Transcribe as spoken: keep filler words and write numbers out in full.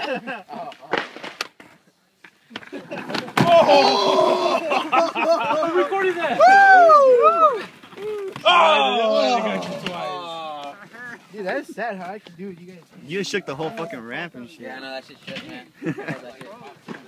Oh! I'm recording that! Oh! Dude, that is sad how I can do it. You guys. You shook the whole fucking ramp and shit. Yeah, I know that shit shit, man.